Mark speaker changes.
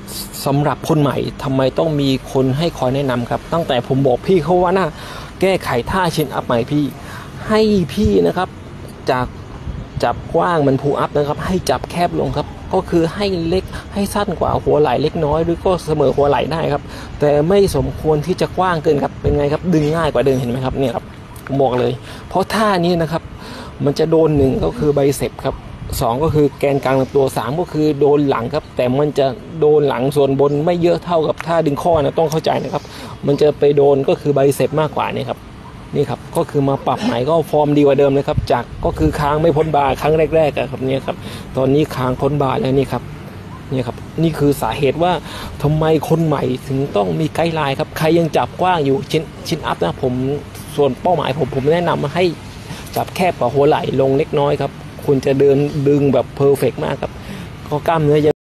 Speaker 1: สำหรับคนใหม่ทำไมต้องมีคนให้คอยแนะนำครับตั้งแต่ผมบอกพี่เขาว่าน่าแก้ไขท่าชินอัพใหม่พี่ให้พี่นะครับจากจับกว้างมันพูอัพนะครับให้จับแคบลงครับก็คือให้เล็กให้สั้นกว่าหัวไหล่เล็กน้อยหรือก็เสมอหัวไหล่ได้ครับแต่ไม่สมควรที่จะกว้างเกินครับเป็นไงครับดึงง่ายกว่าเดิมเห็นไหมครับเนี่ยครับผมบอกเลยเพราะท่านี้นะครับมันจะโดนหนึ่งก็คือไบเซปครับสองก็คือแกนกลางลำตัวสามก็คือโดนหลังครับแต่มันจะโดนหลังส่วนบนไม่เยอะเท่ากับท่าดึงข้อนะต้องเข้าใจนะครับมันจะไปโดนก็คือไบเซปมากกว่านี่ครับนี่ครับก็คือมาปรับใหม่ก็ฟอร์มดีกว่าเดิมเลยครับจากก็คือค้างไม่พ้นบาร์ครั้งแรกๆครับเนี่ยครับตอนนี้ค้างพ้นบาร์แล้วนี่ครับนี่ครับนี่คือสาเหตุว่าทำไมคนใหม่ถึงต้องมีไกด์ไลน์ครับใครยังจับกว้างอยู่ชินอัพนะผมส่วนเป้าหมายผมแนะนำให้จับแคบกว่าหัวไหล่ลงเล็กน้อยครับคุณจะเดินดึงแบบเพอร์เฟกต์มากครับก็กล้ามเนื้อ